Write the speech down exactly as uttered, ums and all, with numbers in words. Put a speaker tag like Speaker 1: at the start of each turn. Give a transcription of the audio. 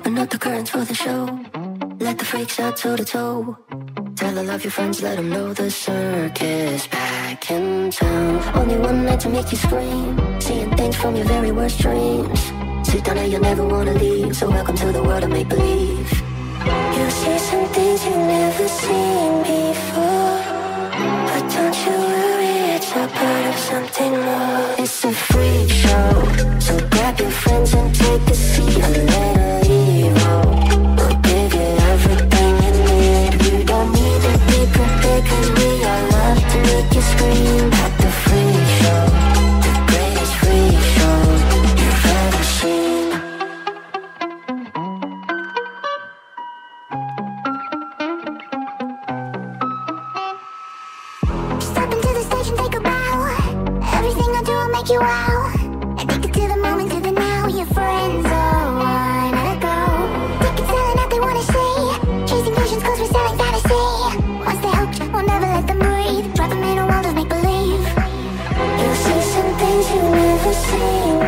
Speaker 1: Open up the curtains for the show. Let the freaks out toe to toe. Tell all of your friends, let them know the circus back in town. Only one night to make you scream, seeing things from your very worst dreams. Sit down and you'll never wanna leave, so welcome to the world of make-believe. You'll see some things you've never seen before, but don't you worry, it's a part of something more. It's a freak show, so grab your friends and take a seat. A little evil will give you everything you need. You don't need a bigger big, cause we all love to make you scream. At the freak show, the greatest freak show you've ever seen. Step into the stage and take a bow. Everything I do will make you wow. Addicted to the moment, to the now. Your friends all wanna go. Tickets selling out, they wanna stay. Chasing visions cause we're selling fantasy. Once they're hooked, we'll never let them breathe. Drop them in a world of make-believe. You'll see some things you've never seen